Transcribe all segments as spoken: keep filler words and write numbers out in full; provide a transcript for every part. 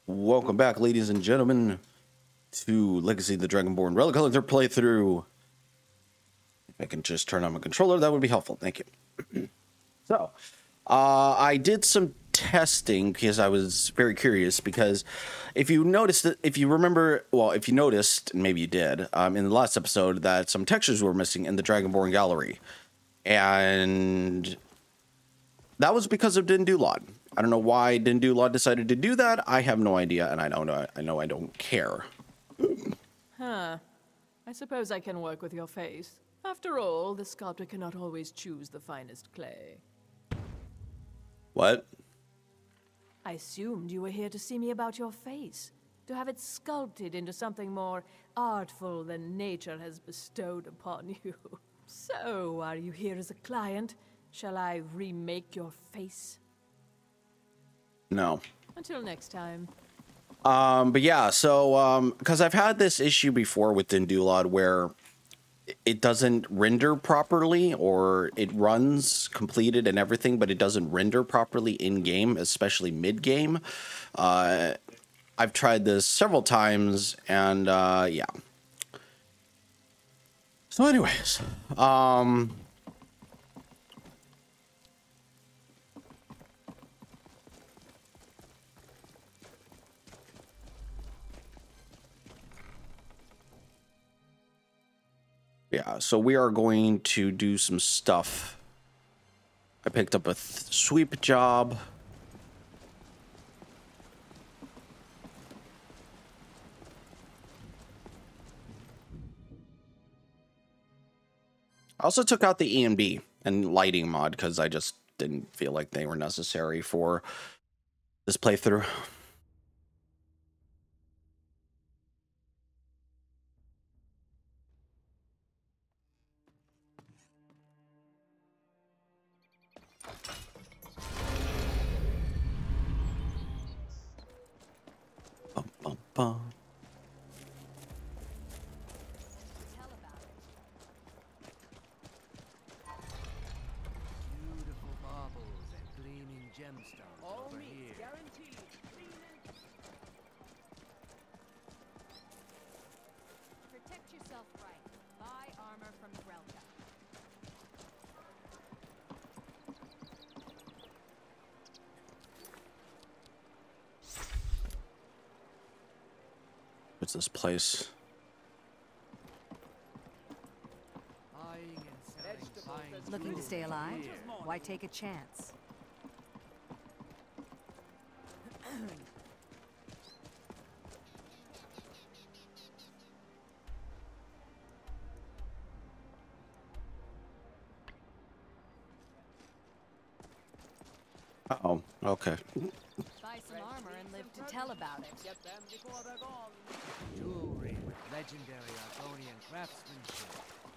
Welcome back, ladies and gentlemen, to Legacy of the Dragonborn Relic Collector playthrough. If I can just turn on my controller, that would be helpful. Thank you. So, uh, I did some testing because I was very curious. Because if you noticed, that, if you remember, well, if you noticed, and maybe you did, um, in the last episode, that some textures were missing in the Dragonborn gallery, and that was because of Dindulod. I don't know why Dindulod decided to do that. I have no idea, and I don't know. I know I don't care. Huh. I suppose I can work with your face. After all, the sculptor cannot always choose the finest clay. What? I assumed you were here to see me about your face, to have it sculpted into something more artful than nature has bestowed upon you. So, are you here as a client? Shall I remake your face? No. Until next time. Um, but yeah, so, um, because I've had this issue before with Dindulod where it doesn't render properly, or it runs completed and everything, but it doesn't render properly in-game, especially mid-game. Uh, I've tried this several times, and, uh, yeah. So anyways, um... yeah, so we are going to do some stuff. I picked up a th sweep job. I also took out the E and B and lighting mod because I just didn't feel like they were necessary for this playthrough. Bum, bum, bum. Beautiful baubles and gleaming gemstones All over meat here. guaranteed. Protect yourself right. Buy armor from Grelka. What's this place? Buying and selling Vegetables fine as Looking to jewels stay over alive? here. Why take a chance? Uh oh, okay. Buy some armor and live to tell about it. Get them before they're gone. Jewelry with legendary Argonian craftsmanship.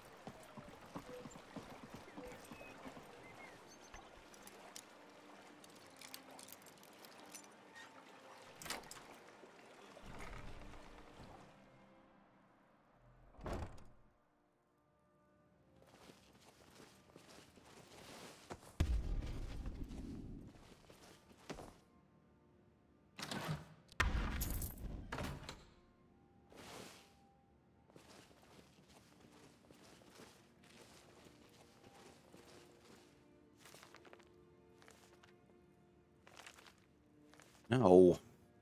No.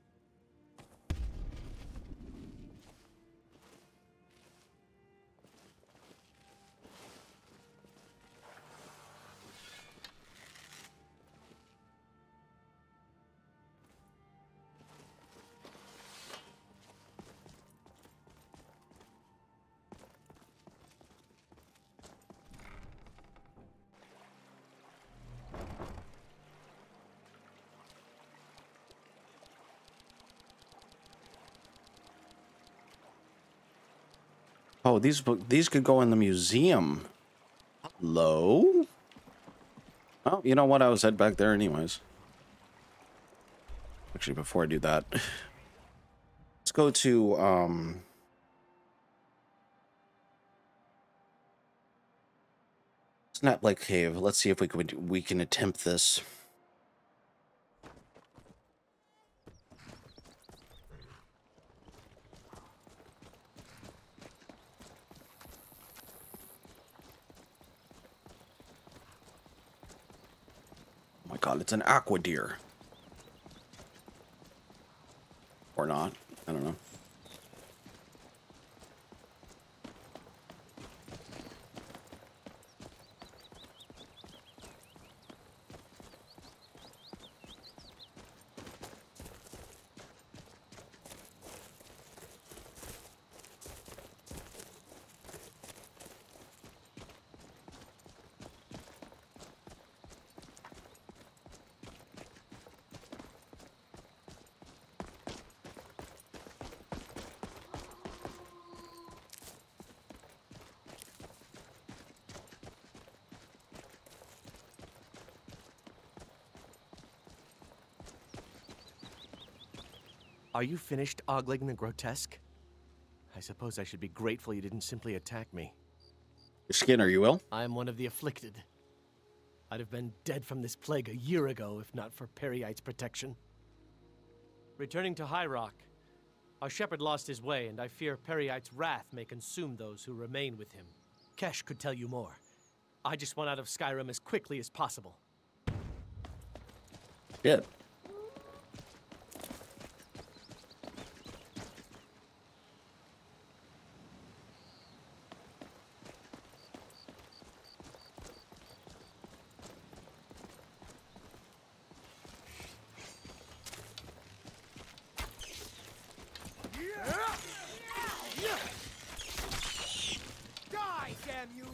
Oh, these these could go in the museum. Hello? Oh, you know what? I was head back there anyways. Actually, before I do that, let's go to um Snap Lake Cave. Let's see if we could we can attempt this. called? It's an aqua deer. Or not. I don't know. Are you finished ogling the grotesque? I suppose I should be grateful you didn't simply attack me. Your skin, are you ill? I am one of the afflicted. I'd have been dead from this plague a year ago if not for Periite's protection. Returning to High Rock, our shepherd lost his way, and I fear Periite's wrath may consume those who remain with him. Kesh could tell you more. I just want out of Skyrim as quickly as possible. Shit. Die, damn you!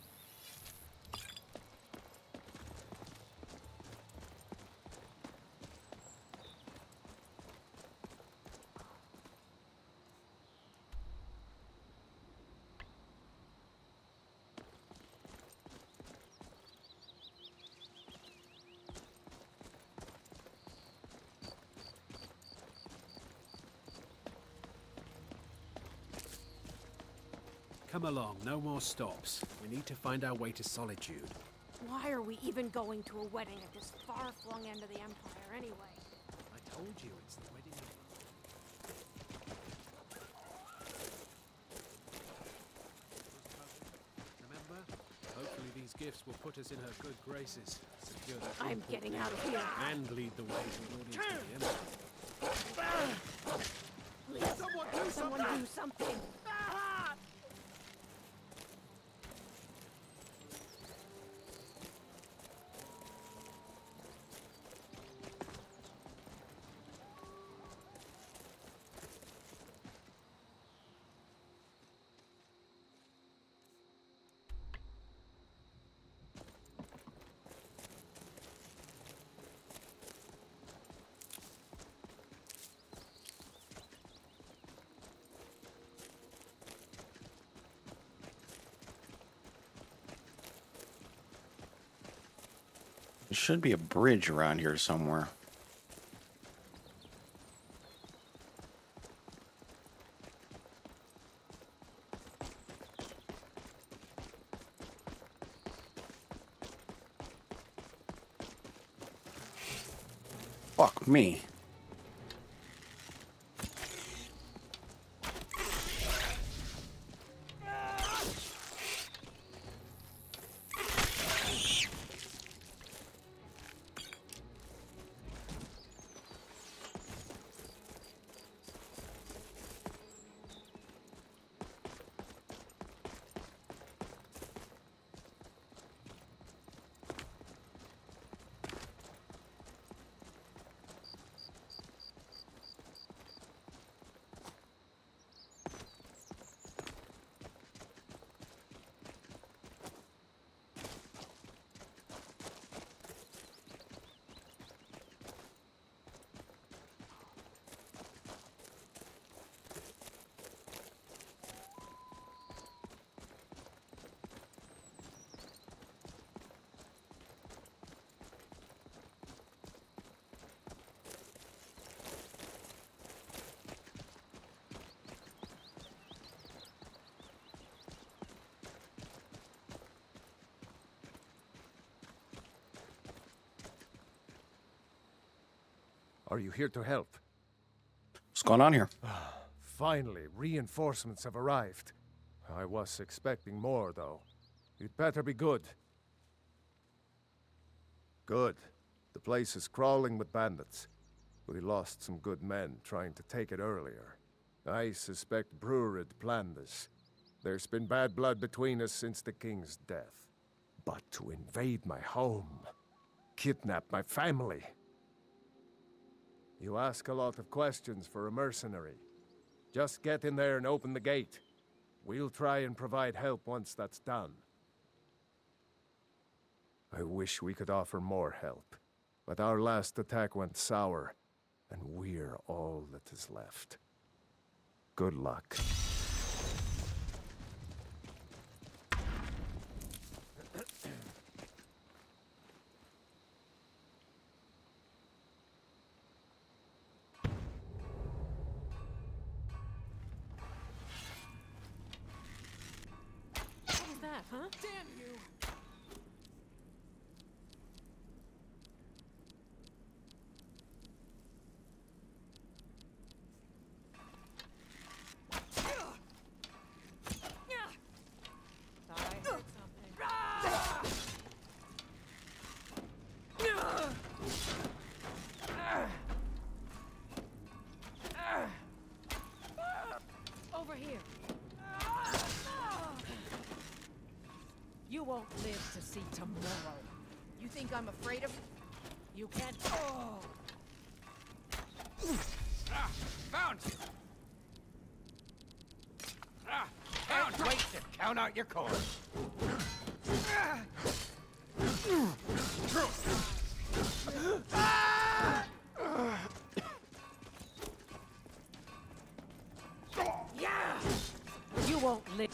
Come along, no more stops. We need to find our way to Solitude. Why are we even going to a wedding at this far-flung end of the Empire, anyway? I told you, it's the wedding. Remember? Hopefully these gifts will put us in her good graces. Secure that I'm getting out of here. and lead the way to an audience with the Emperor. Please, Someone do someone something! do something. There should be a bridge around here somewhere. Fuck me. Are you here to help? What's going on here? Finally, reinforcements have arrived. I was expecting more, though. You'd better be good. Good. The place is crawling with bandits. We lost some good men trying to take it earlier. I suspect Brurid planned this. There's been bad blood between us since the king's death. But to invade my home, kidnap my family... You ask a lot of questions for a mercenary. Just get in there and open the gate. We'll try and provide help once that's done. I wish we could offer more help, but our last attack went sour, and we're all that is left. Good luck. Huh? Damn you! Thought I heard something. Over here. You won't live to see tomorrow. You think I'm afraid of... You can't... Oh! Ah, found you! Ah, found wait to count out your coins. Yeah! You won't live...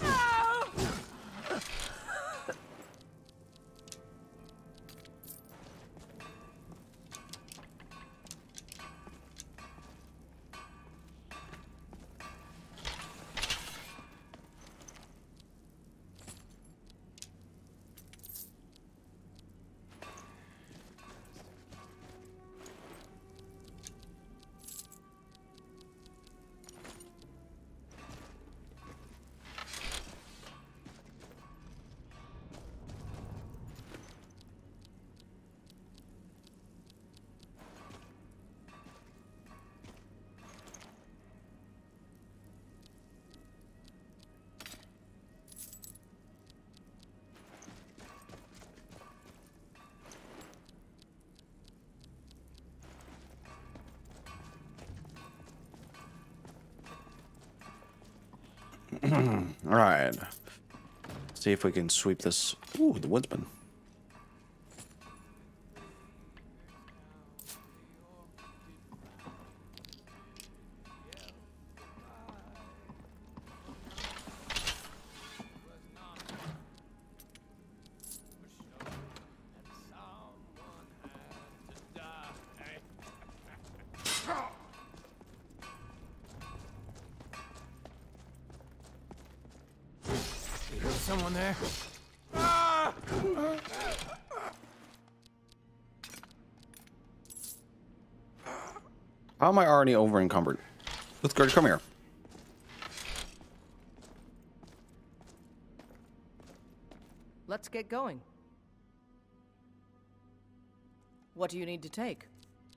All right. See if we can sweep this. Ooh, the woodsman. Someone there? How am I already over encumbered? Lithgard, come here. Let's get going. What do you need to take?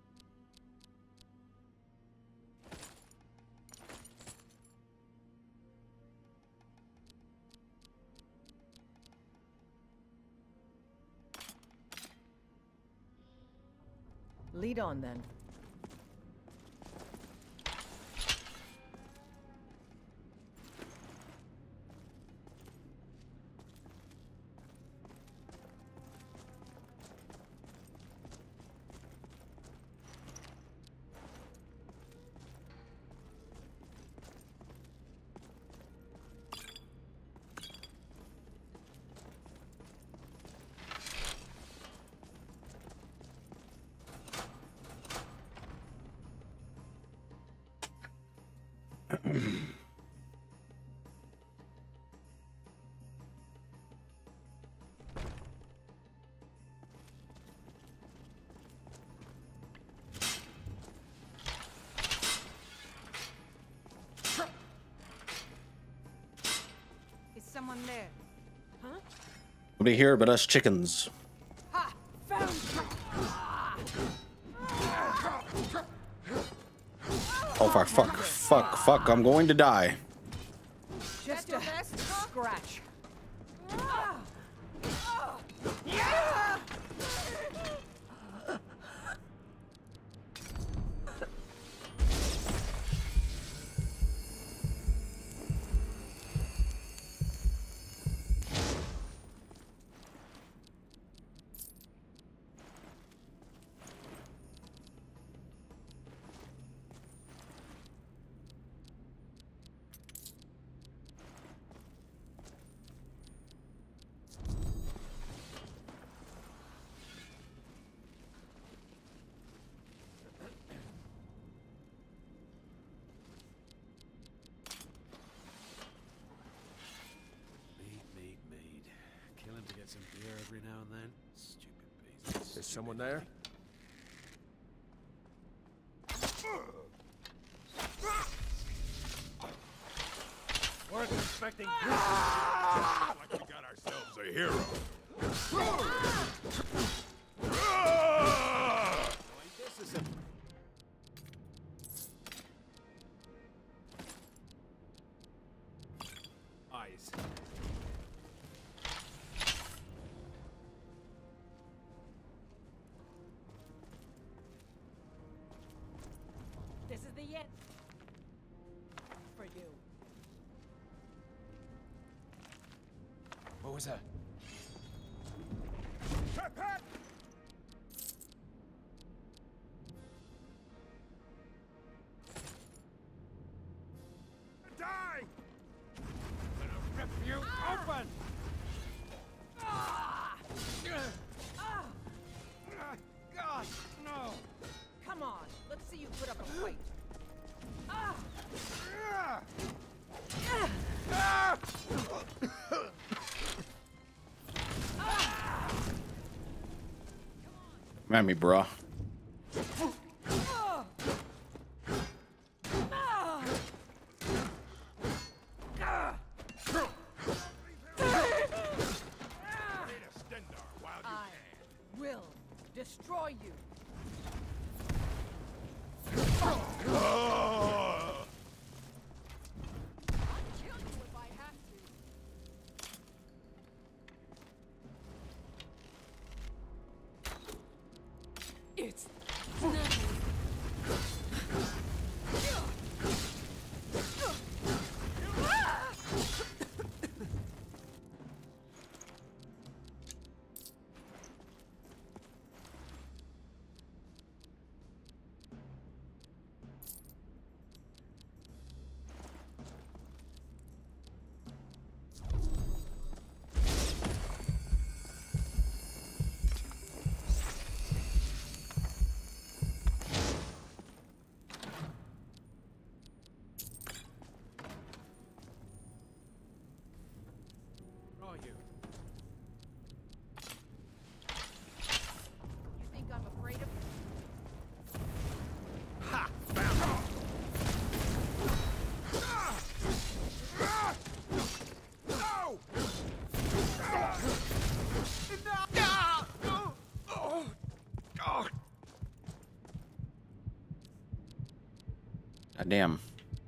Lead on, then. Is someone there? Nobody here but us chickens. Ha! Found you! Oh, fuck, fuck, fuck, fuck, I'm going to die. Just a scratch. Mead, mead, mead. Kill him to get some beer every now and then. Stupid beast. Is someone there? Weren't expecting this. Like we got ourselves a hero. This is a... Eyes. This is the end. For you. What was that? Die! Gonna rip you open! God, no! Come on, let's see you put up a fight. Ah! Come at me, bro. I will destroy you. I'll kill you if I have to. It's nothing. Where are you? You think I'm afraid of you? Ha! Found him! No! God damn.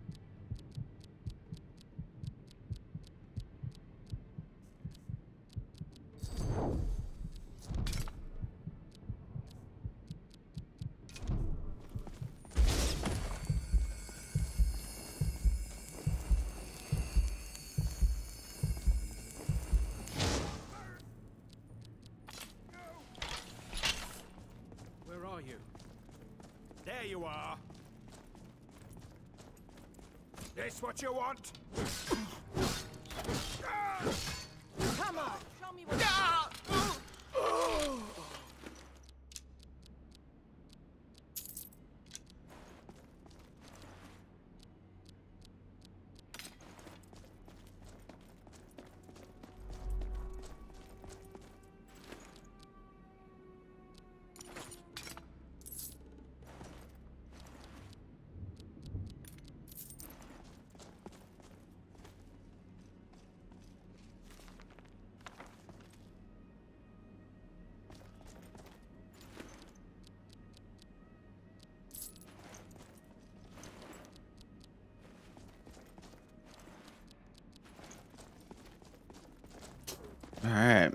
Where are you? There you are. This what you want? Come on, show me what. Alright.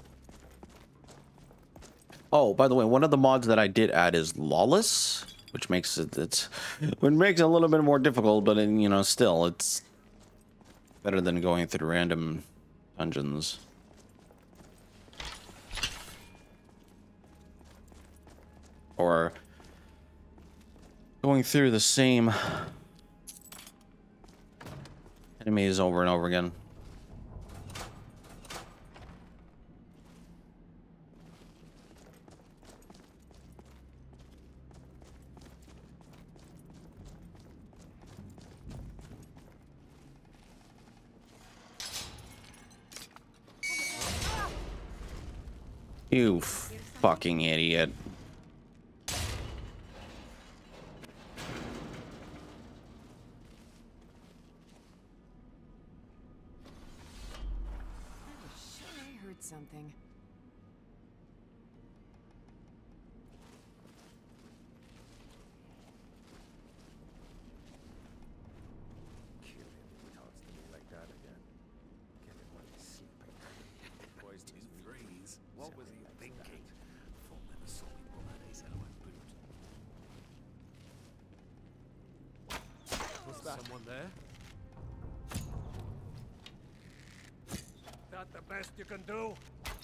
Oh, by the way, one of the mods that I did add is lawless, which makes it it's which makes it a little bit more difficult, but in, you know, still it's better than going through random dungeons. Or going through the same enemies over and over again. You fucking idiot. Something. Kill him if he talks to me like that again. Get him when he's sleeping. Boys, Two threes. What was he Something like thinking? Full never saw me pull that ace out of my boot. Was that someone there? That the best you can do?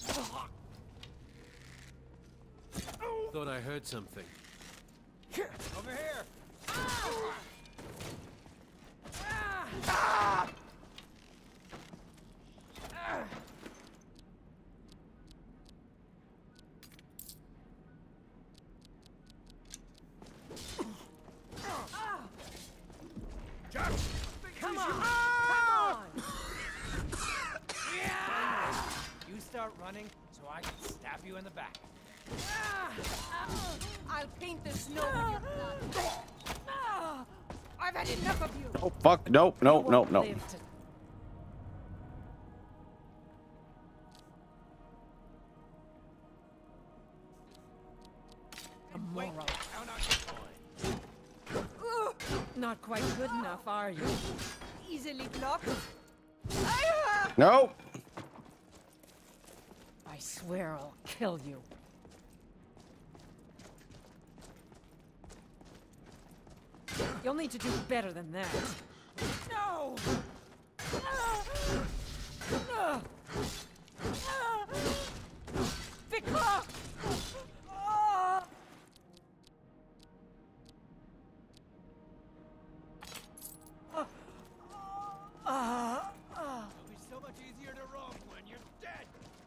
Thought I heard something. Over here! Come on! Come on! You start running so I can stab you in the back. I'll paint the snow with your blood. I've had enough of you. Oh fuck, nope, nope, You nope, won't nope. live to- Wait, count on your coin. Ugh, not quite good enough, are you? Easily blocked. Nope. I swear I'll kill you. You'll need to do better than that. No! Victor! It'll be so much easier to roam when you're dead.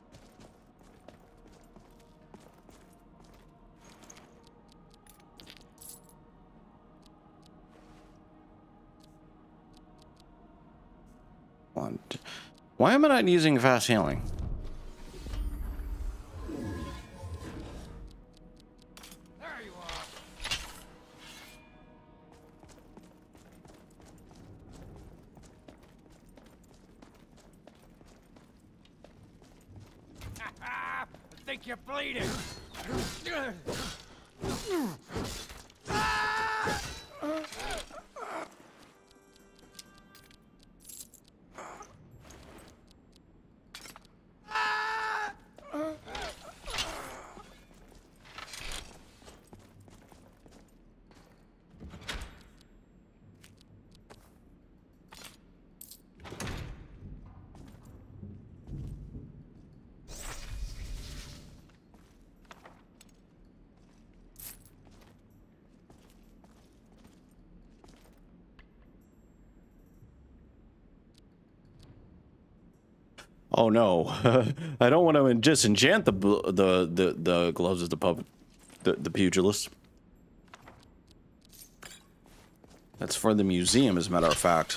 One, two. Why am I not using fast healing? There you are. I think you're bleeding. Oh no, I don't want to just enchant the bl- the the the gloves of the pub, the the pugilist. That's for the museum, as a matter of fact.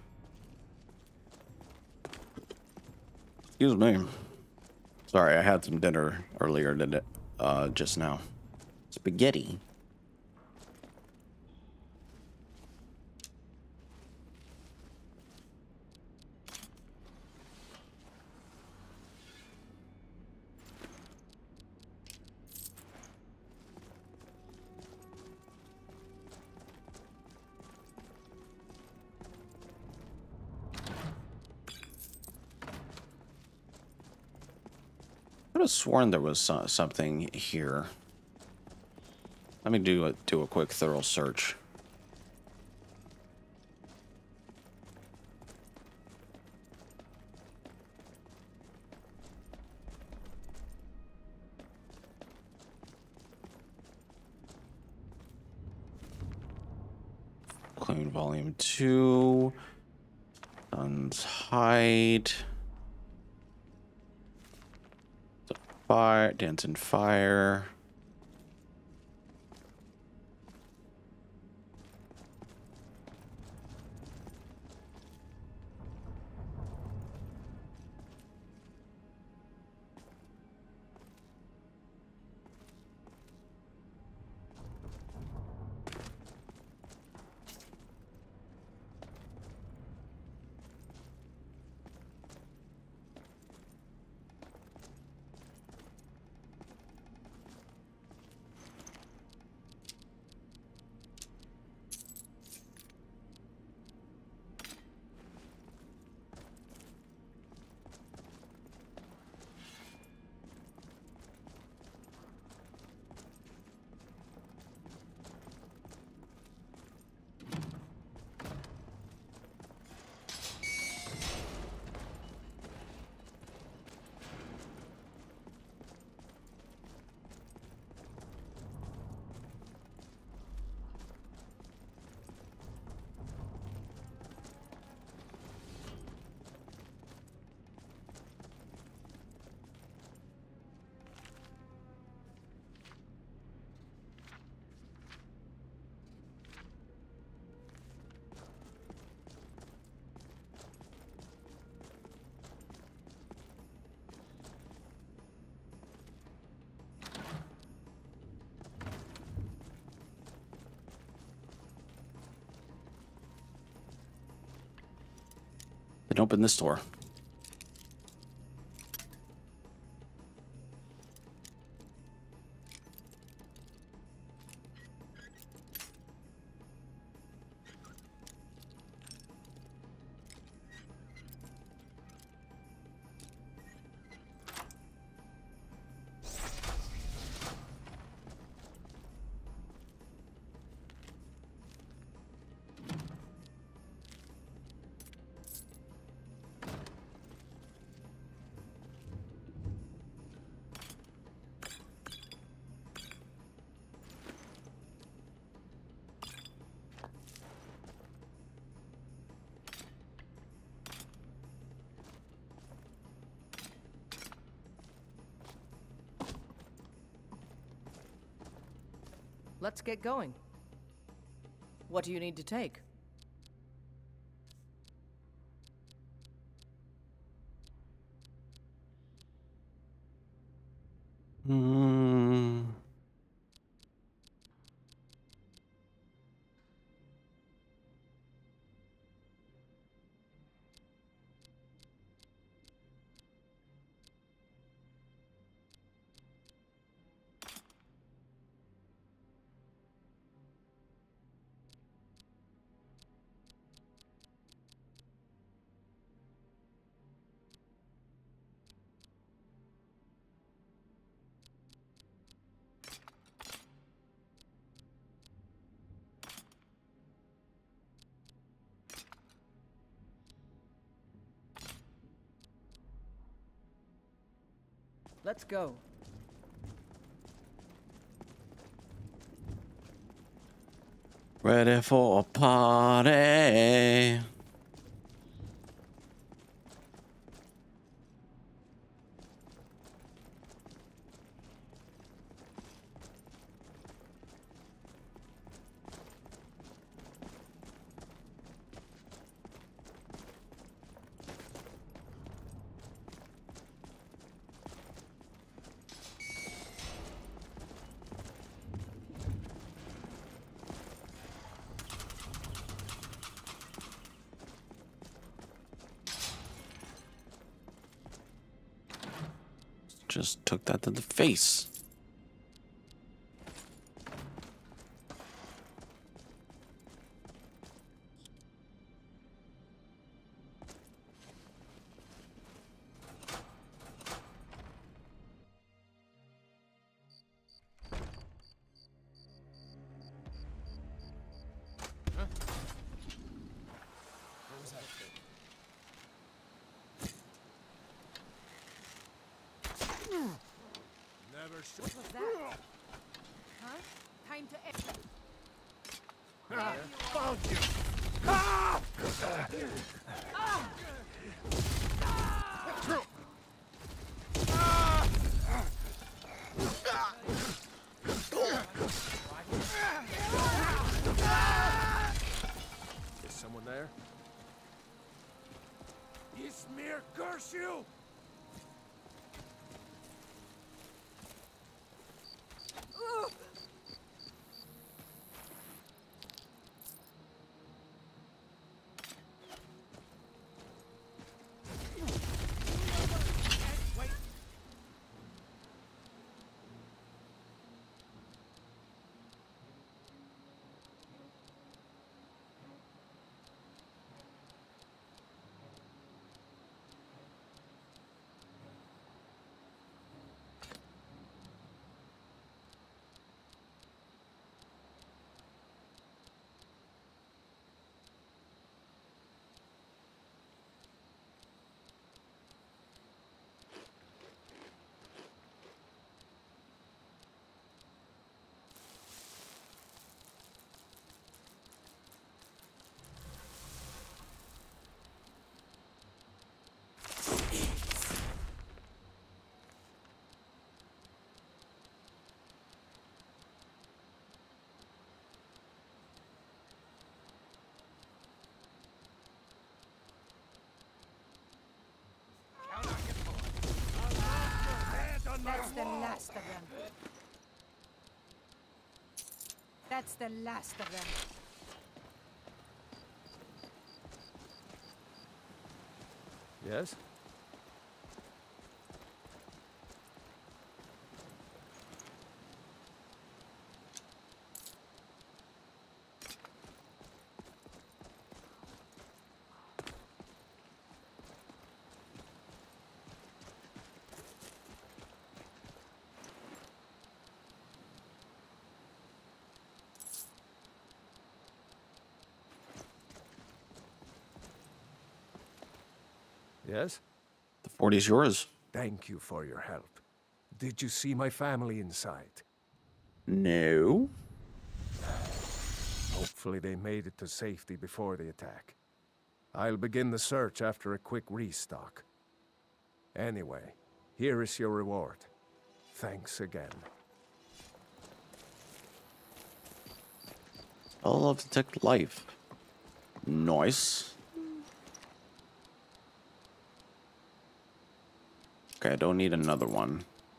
Excuse me. Sorry, I had some dinner earlier than it, uh, just now. Spaghetti. could have sworn there was uh, something here. Let me do a, do a quick thorough search. Include volume two. Sun's height. The fire, dance in fire. Then open this door. Let's get going. What do you need to take? Hmm. Let's go. Ready for a party. Just took that to the face. short. What was that? Huh? Time to end. Ah, found you. Ah! Is someone there? Ysmir, curse you! That's the last of them. That's the last of them. Yes? Yes? The forty's yours. Thank you for your help. Did you see my family inside? No. Hopefully they made it to safety before the attack. I'll begin the search after a quick restock. Anyway, here is your reward. Thanks again. Spell of detect life. Nice. Okay, I don't need another one.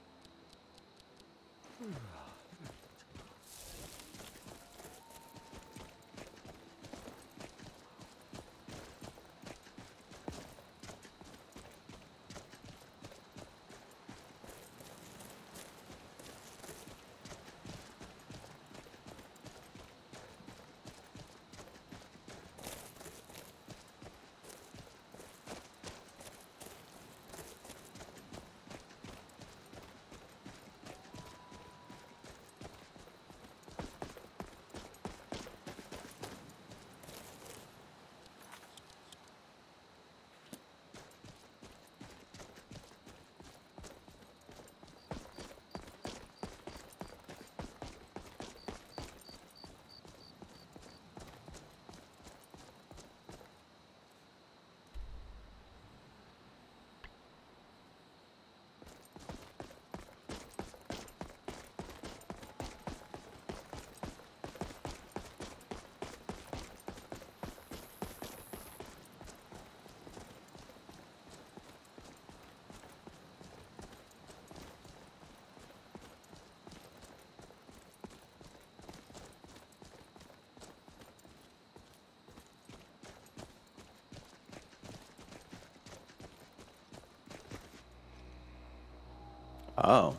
Oh.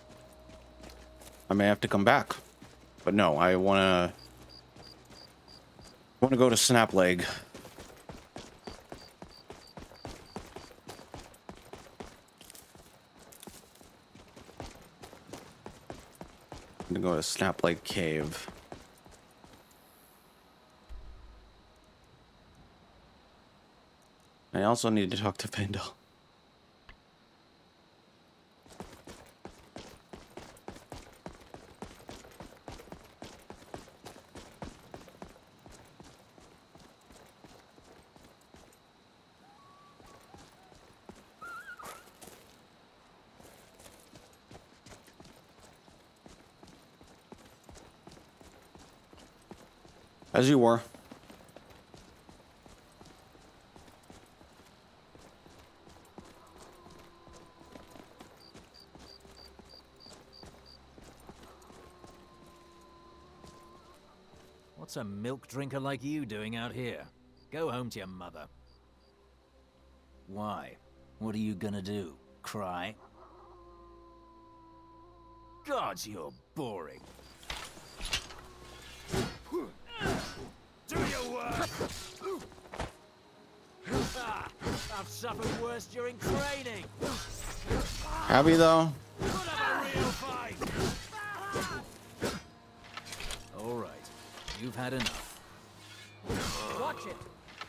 I may have to come back. But no, I wanna wanna go to Snap Leg. I'm gonna go to Snap Leg Cave. I also need to talk to Vandal. As you were. What's a milk drinker like you doing out here? Go home to your mother. Why? What are you gonna do? Cry? Gods, you're boring. Do your work! Ah, I've suffered worse during training. Have you though? Put up a real fight! All right, you've had enough. Watch it.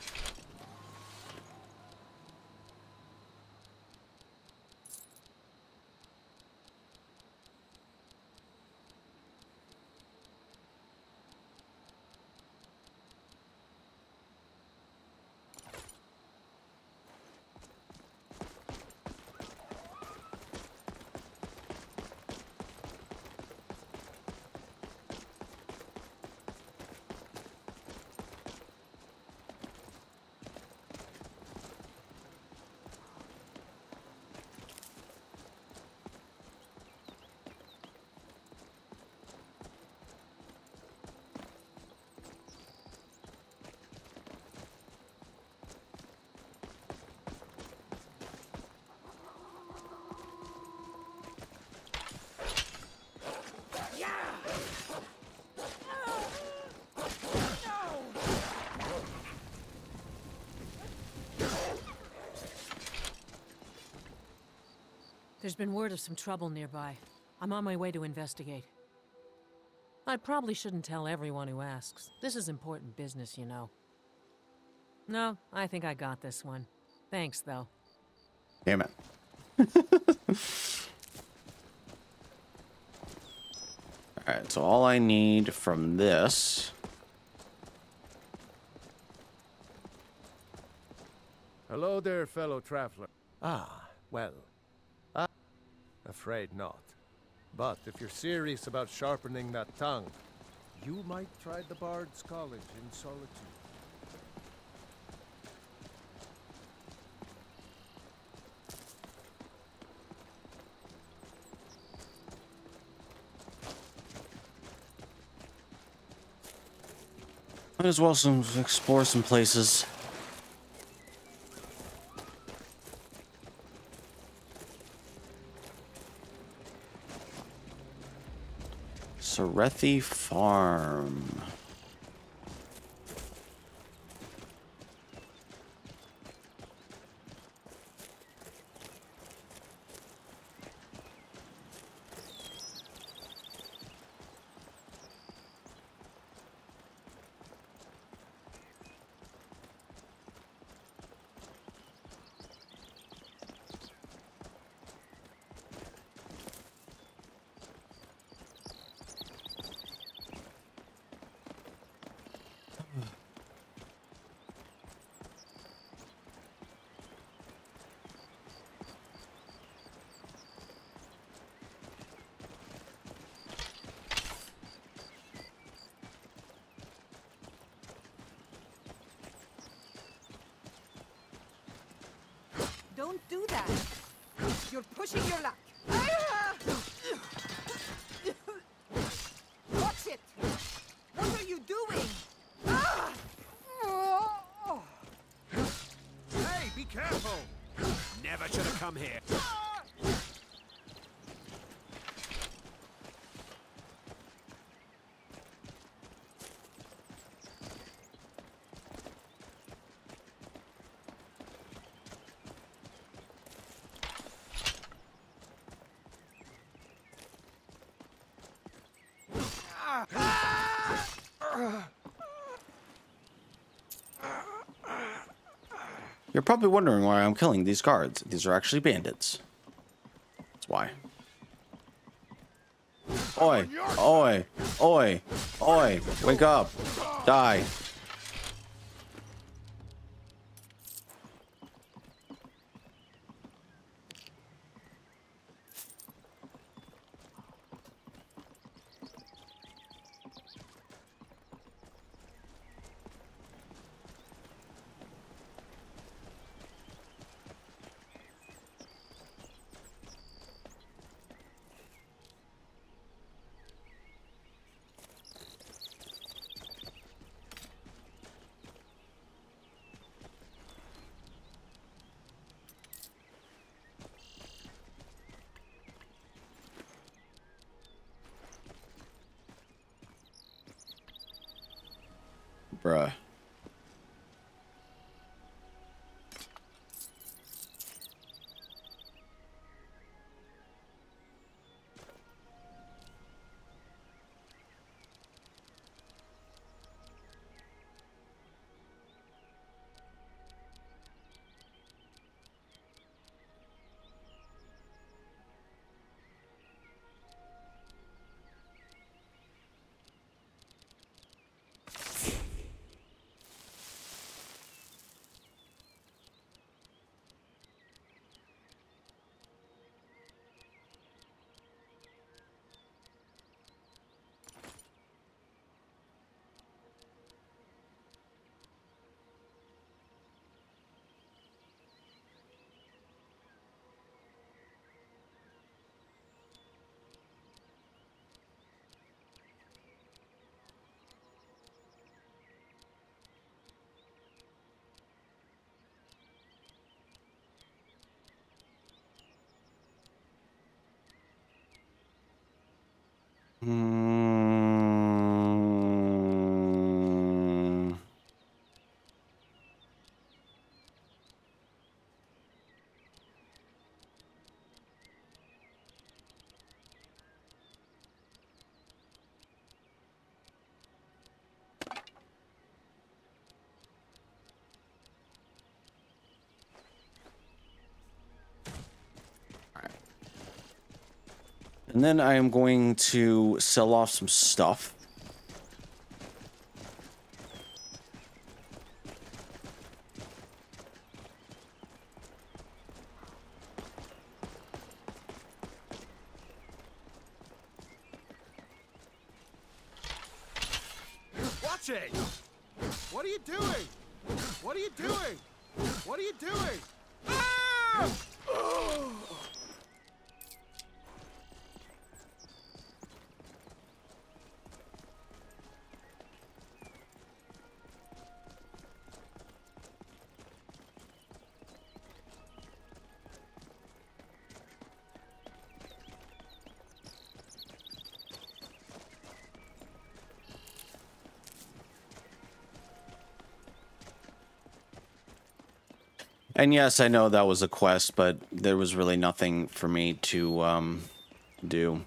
There's been word of some trouble nearby. I'm on my way to investigate. I probably shouldn't tell everyone who asks. This is important business, you know. No, I think I got this one. Thanks, though. Damn it. Alright, so all I need from this... Hello there, fellow traveler. Ah, well. Uh, afraid not. But if you're serious about sharpening that tongue, you might try the Bard's College in Solitude. Might as well some, explore some places. Serethi Farm. Don't do that. You're pushing your luck. Watch it. What are you doing? Hey, be careful! Never should have come here. You're probably wondering why I'm killing these guards. These are actually bandits. That's why. Oi! Oi! Oi! Oi! Wake up! Die! Bruh. Hmm. And then I am going to sell off some stuff. Watch it! What are you doing? What are you doing? What are you doing? Ah! Oh! And yes, I know that was a quest, but there was really nothing for me to um, do.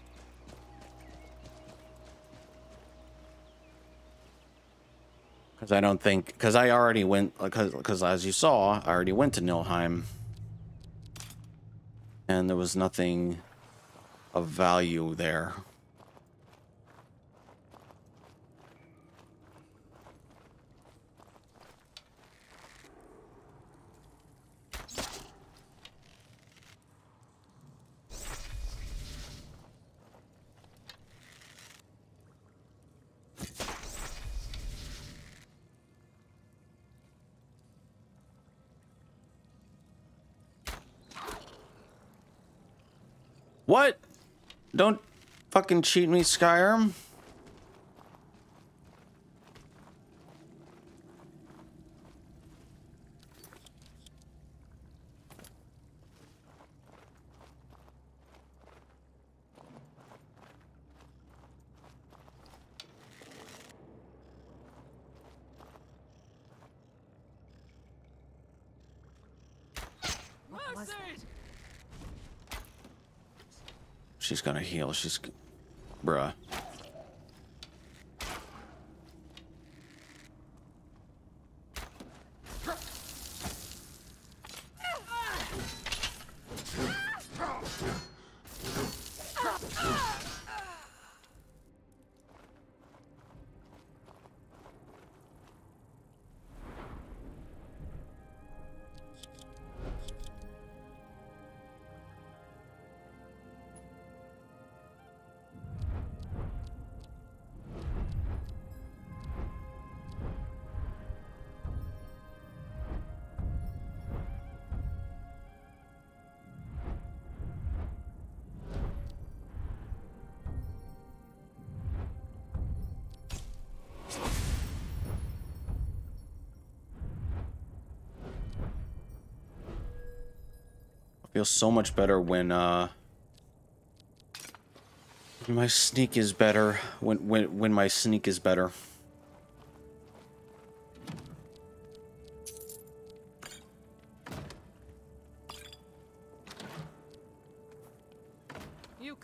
Because I don't think... Because I already went... Because as you saw, I already went to Nilheim. And there was nothing of value there. What? Don't fucking cheat me, Skyrim. She's gonna heal. She's... Bruh. Feels so much better when uh when my sneak is better when when when my sneak is better.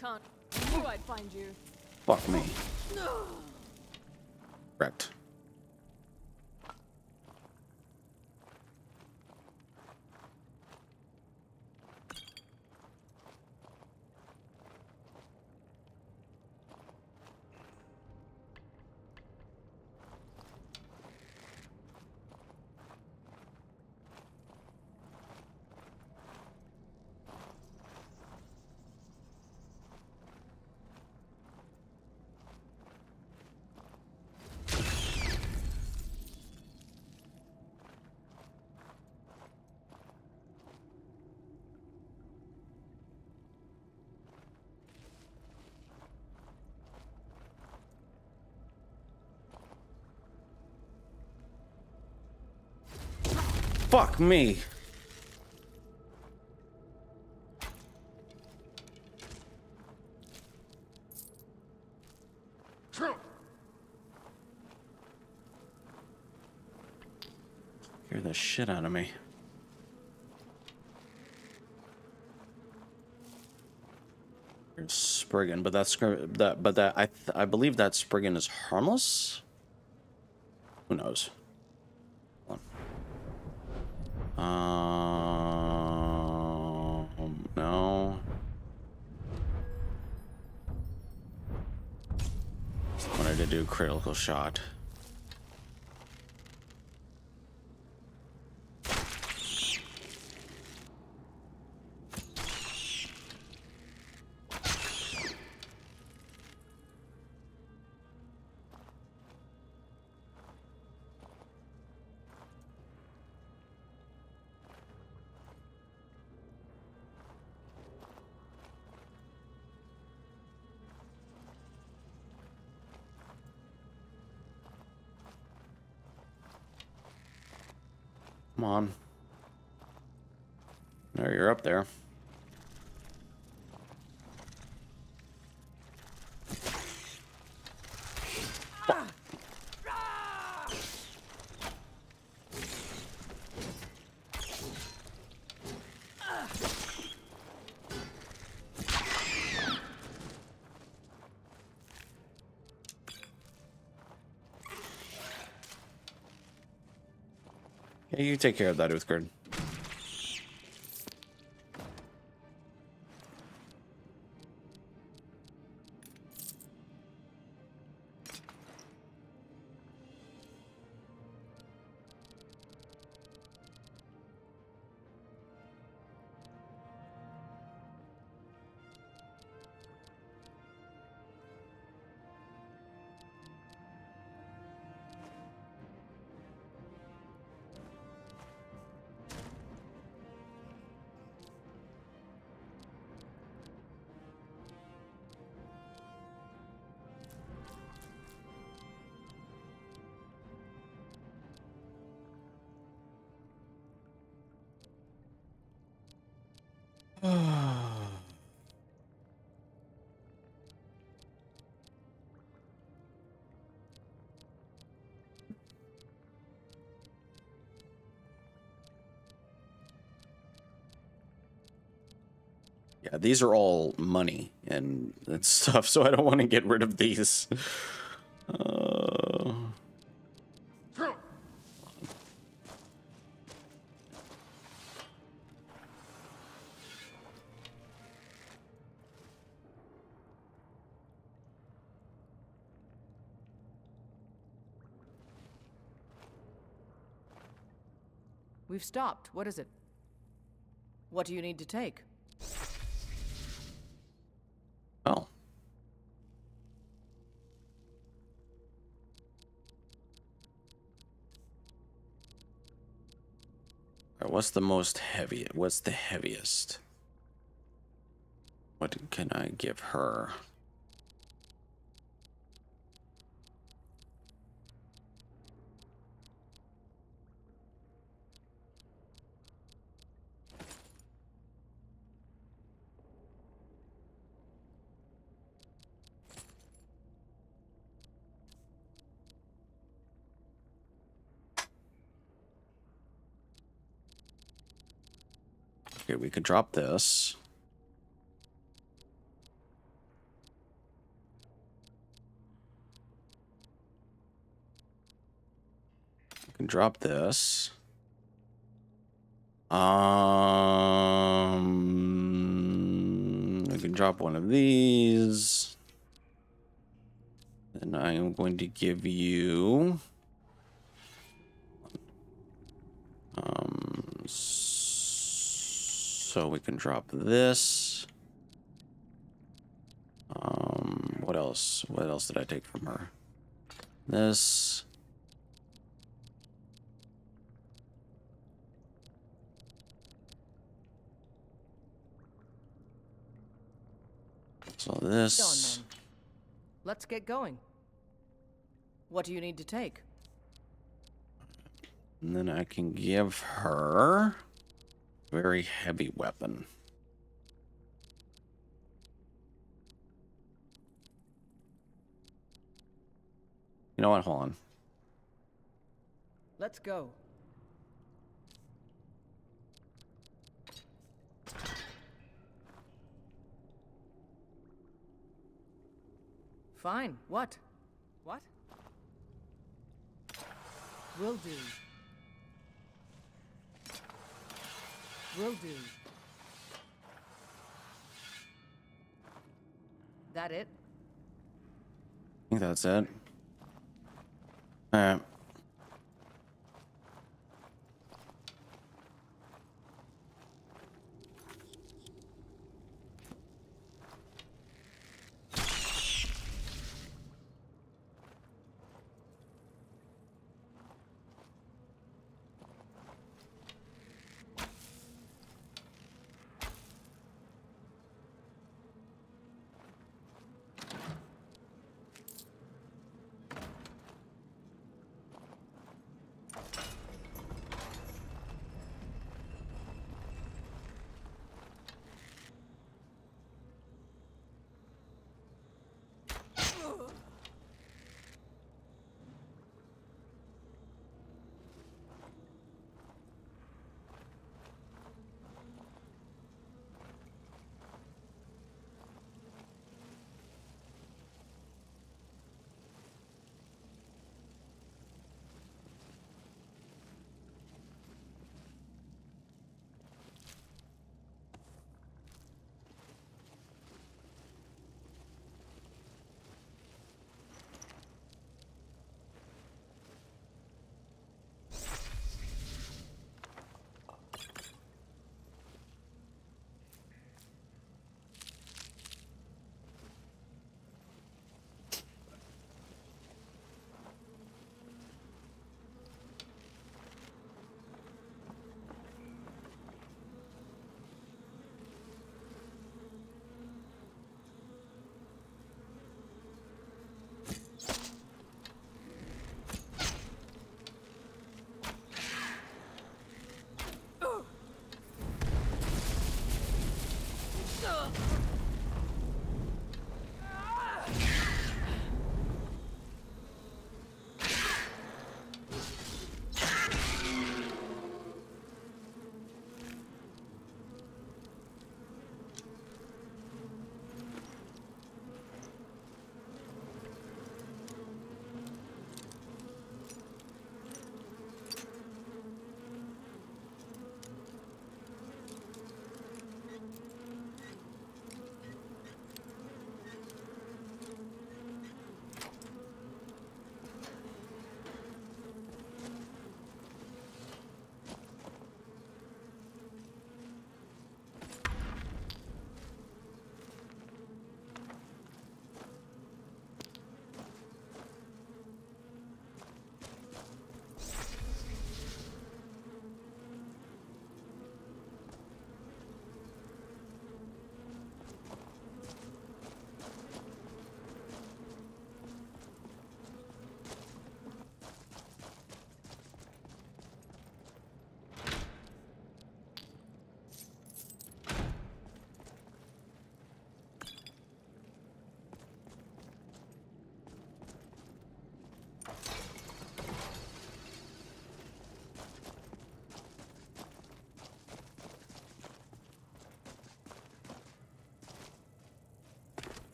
can't. I knew I'd find you. Fuck me. Correct. Fuck me. Scare the shit out of me. Here's Spriggan, but that's that. But that I th I believe that Spriggan is harmless. Who knows? Um, no. Wanted to do critical shot. Come on. There, you're up there. Yeah, you take care of that, Uthgard. Yeah, these are all money and, and stuff, so I don't want to get rid of these. Uh... We've stopped. What is it? What do you need to take? Oh. Alright, what's the most heavy? What's the heaviest? What can I give her? Okay, we could drop this. drop this. Um, I can drop one of these. And I am going to give you... Um, so we can drop this. Um, what else? What else did I take from her? This. So this. Done, then. Let's get going. What do you need to take? And then I can give her a very heavy weapon. You know what? Hold on. Let's go. Fine. What? What? Will do. Will do. That it? I think that's it. Alright.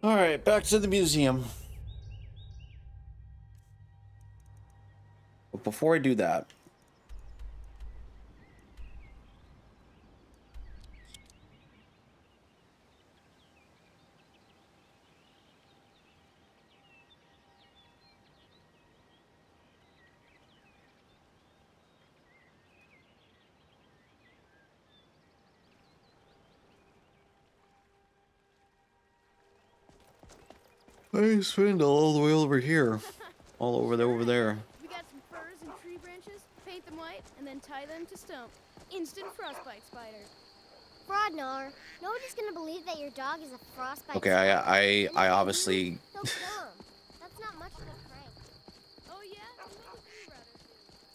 All right, back to the museum. But before I do that, I spend all the way over here. All over there, over there. We got some furs and tree branches, paint them white, and then tie them to stone. Instant frostbite spider. Frodnar, nobody's gonna believe that your dog is a frostbite Okay, spider. I, I, I obviously. They'll kill him. That's not much of a prank. Oh yeah? What would you rather do?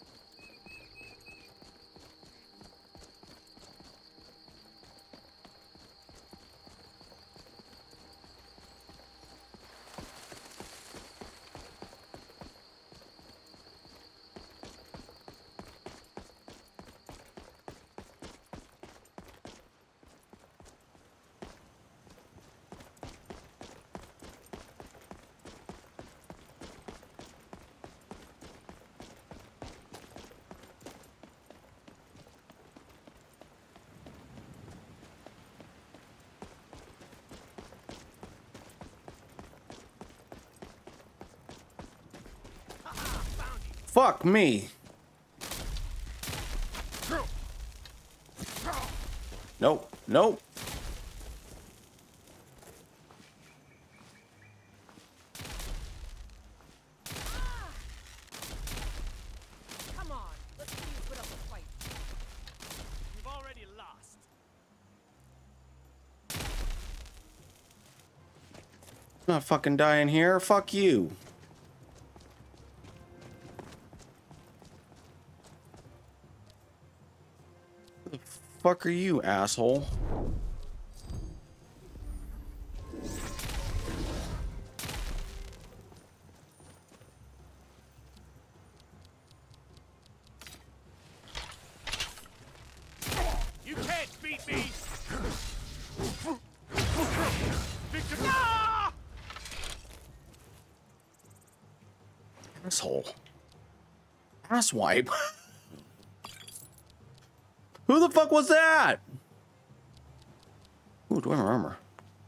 Fuck me. Nope, nope. Come on, let's see you put up a fight. You've already lost. I'm not fucking dying here. Fuck you. Who the fuck are you, asshole? You can't beat me! Victor! Ah! Asshole. Asswipe. Who the fuck was that? Ooh, do I remember?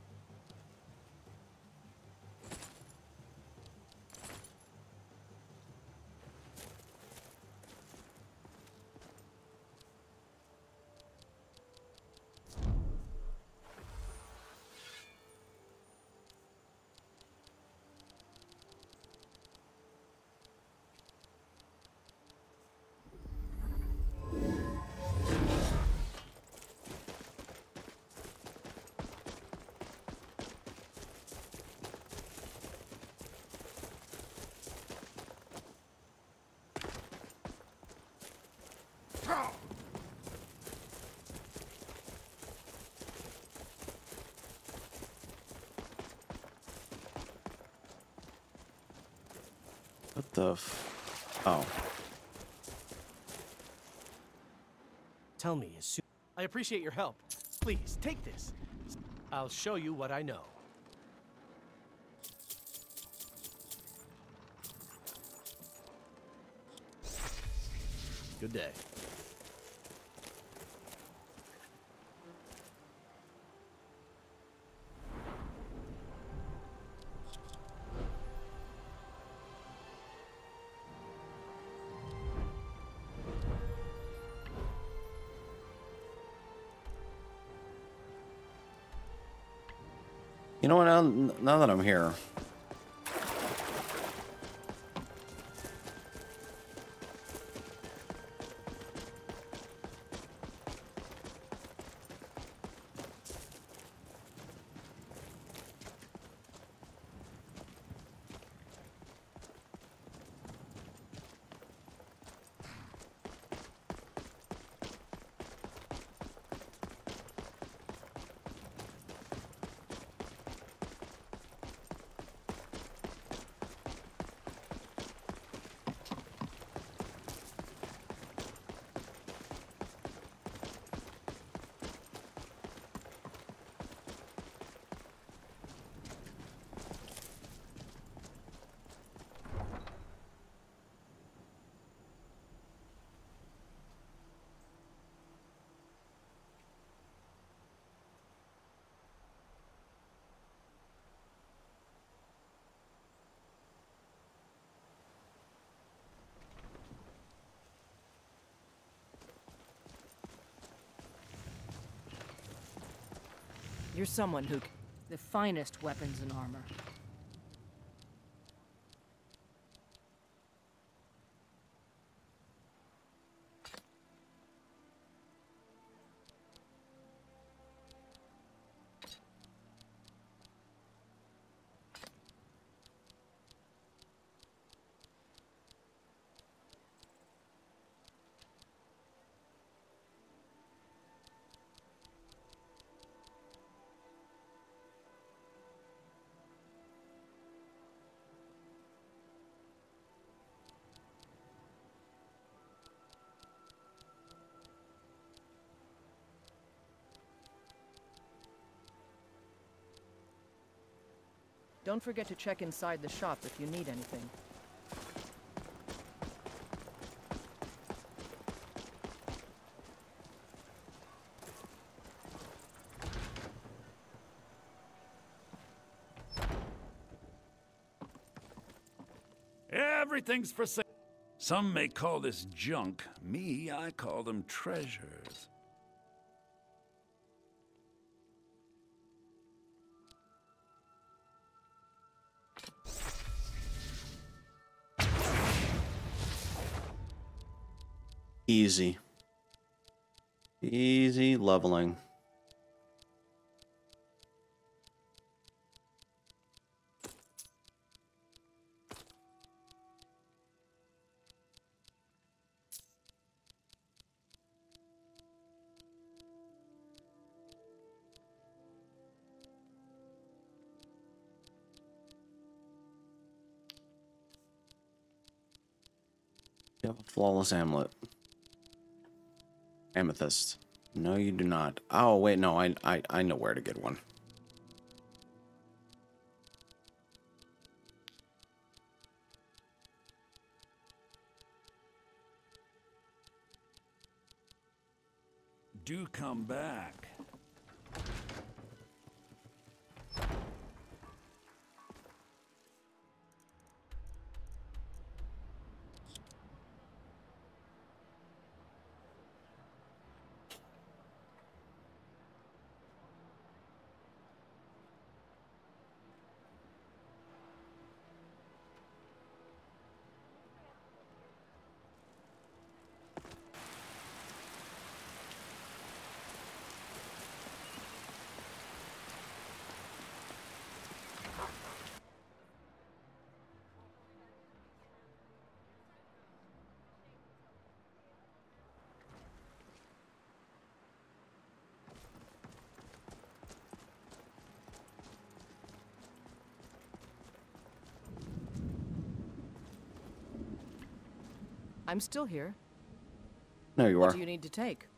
What the f... Oh. Tell me as soon. I appreciate your help. Please, take this. I'll show you what I know. Good day. You know what, now, now that I'm here. You're someone who... The finest weapons and armor. Don't forget to check inside the shop if you need anything. Everything's for sale. Some may call this junk. Me, I call them treasures. Easy. Easy leveling. You have a flawless amulet. Amethyst. No, you do not. Oh, wait, no, I, I, I know where to get one. Do come back. I'm still here. No, you What are. do you need to take?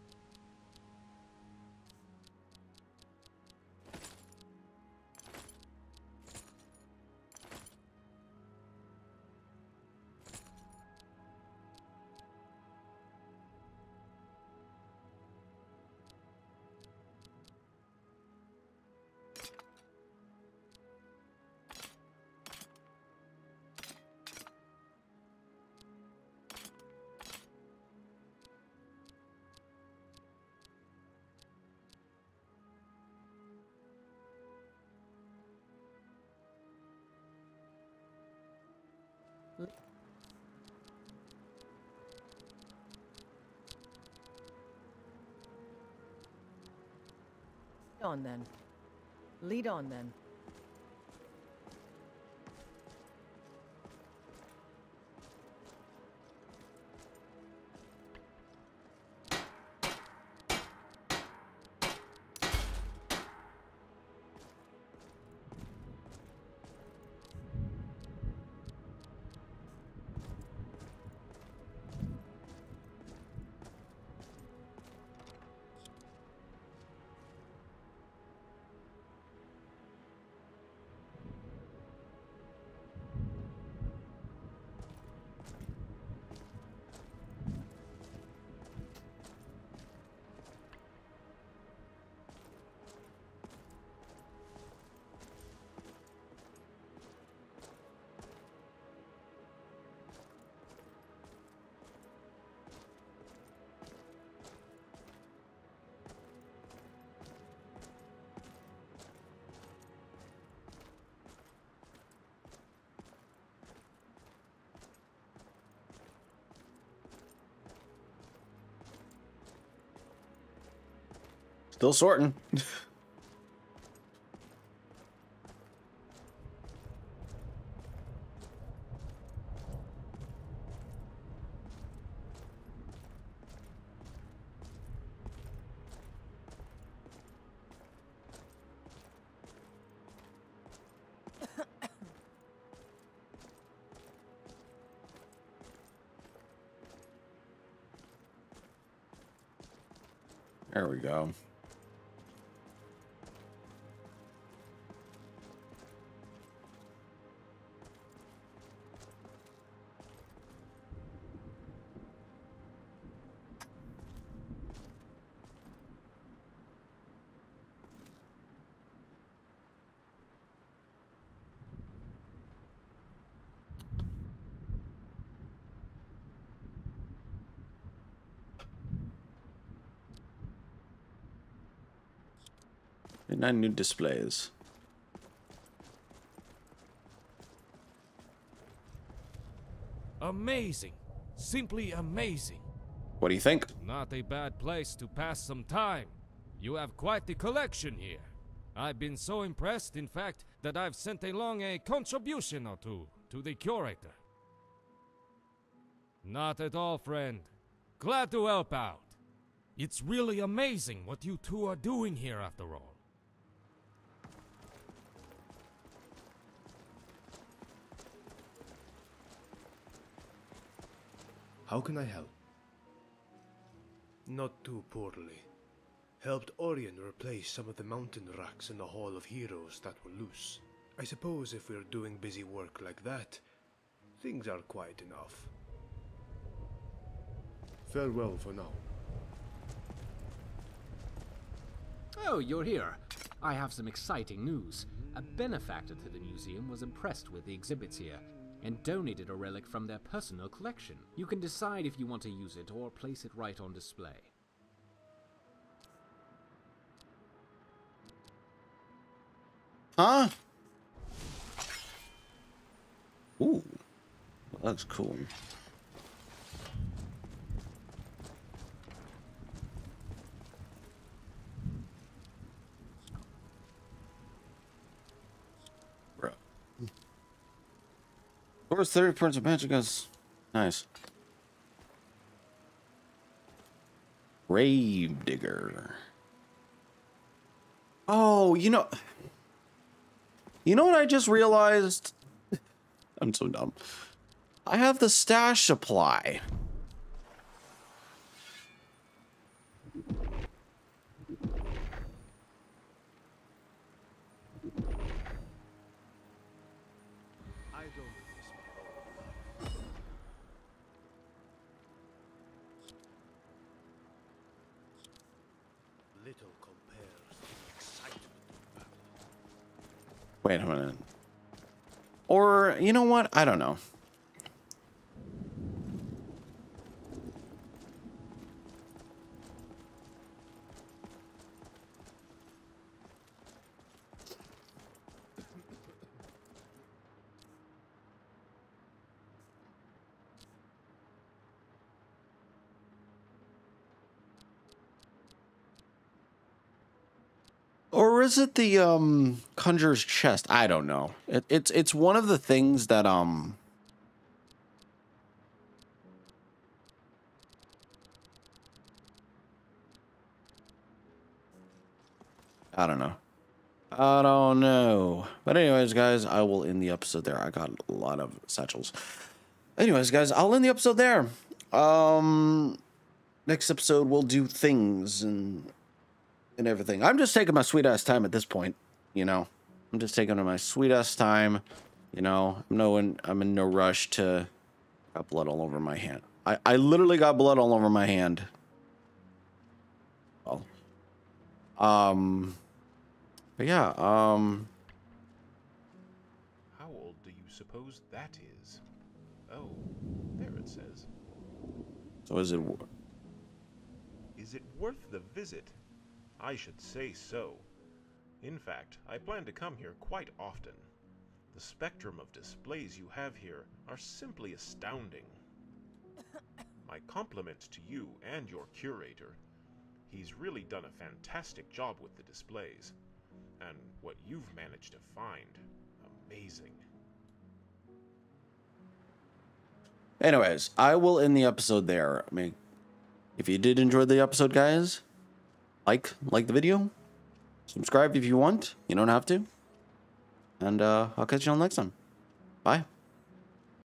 Lead on then. Lead on then. Still sorting. There we go. And nine new displays. Amazing. Simply amazing. What do you think? Not a bad place to pass some time. You have quite the collection here. I've been so impressed, in fact, that I've sent along a contribution or two to the curator. Not at all, friend. Glad to help out. It's really amazing what you two are doing here, after all. How can I help? Not too poorly. Helped Orion replace some of the mountain racks in the Hall of Heroes that were loose. I suppose if we're doing busy work like that, things are quiet enough. Farewell for now. Oh, you're here. I have some exciting news. A benefactor to the museum was impressed with the exhibits here and donated a relic from their personal collection. You can decide if you want to use it or place it right on display. Huh? Ooh, that's cool. Bro. Of course, thirty points of magic is nice. Grave digger. Oh, you know, you know what I just realized? I'm so dumb. I have the stash supply. Wait a minute. Or, you know what? I don't know. Or is it the um Conjurer's Chest? I don't know. It, it's it's one of the things that um I don't know. I don't know. But anyways, guys, I will end the episode there. I got a lot of satchels. Anyways, guys, I'll end the episode there. Um next episode we'll do things and and everything. I'm just taking my sweet ass time at this point, you know. I'm just taking my sweet ass time, you know. I'm no in, I'm in no rush to got blood all over my hand. I I literally got blood all over my hand. Well, um, but yeah, um. How old do you suppose that is? Oh, there it says. So is it? Is it worth the visit? I should say so. In fact, I plan to come here quite often. The spectrum of displays you have here are simply astounding. My compliments to you and your curator. He's really done a fantastic job with the displays. And what you've managed to find, amazing. Anyways, I will end the episode there. I mean, if you did enjoy the episode, guys, like like the video, subscribe if you want. You don't have to. And uh, I'll catch you on next time. Bye.